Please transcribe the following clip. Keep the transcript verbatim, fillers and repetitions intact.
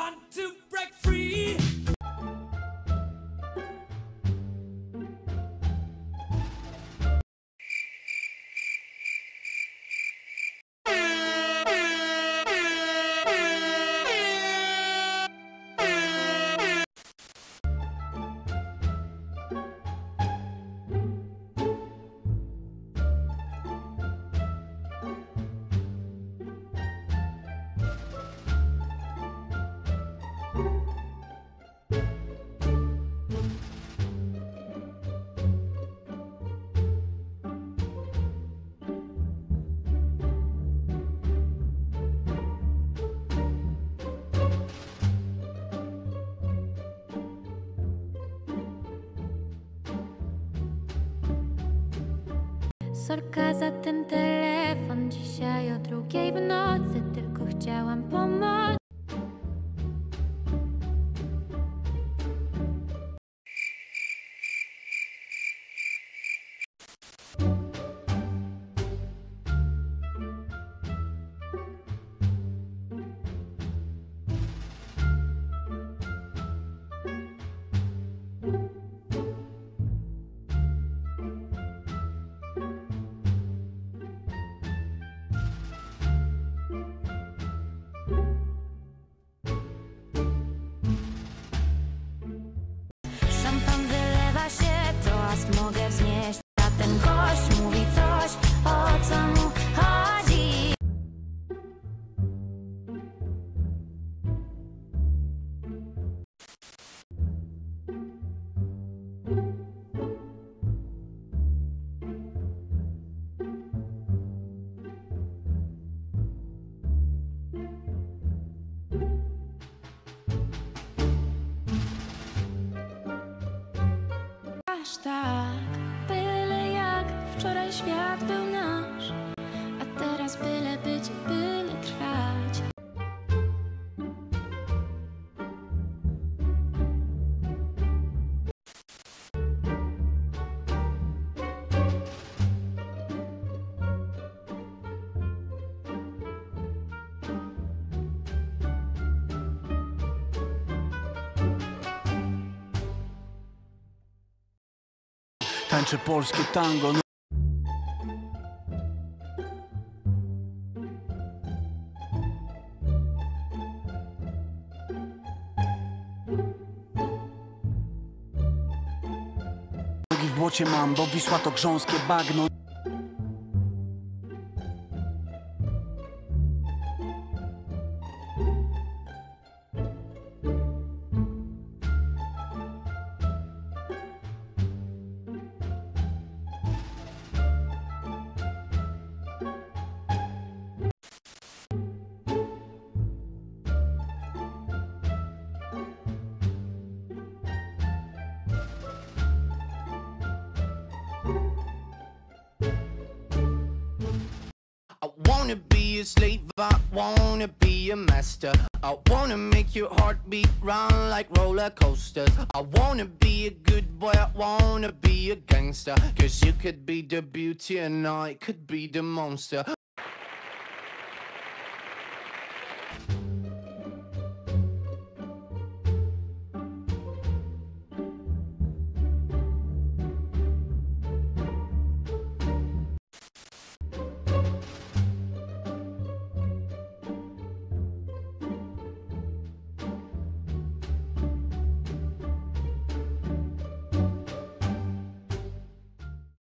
want to break free. Sorka za ten telefon dzisiaj o drugiej w nocy, tylko chciałam pomocy. Mogę wznieść, a ten gość mówi coś, o co mu chodzi. Aż tak, byle jak wczoraj świat był nasz, a teraz byle być, byle trwać. Tańczę polskie tango. No. Nogi w błocie mam, bo Wisła to grząskie bagno. I wanna be a slave, I wanna be a master. I wanna make your heartbeat run like roller coasters. I wanna be a good boy, I wanna be a gangster. Cause you could be the beauty and I could be the monster.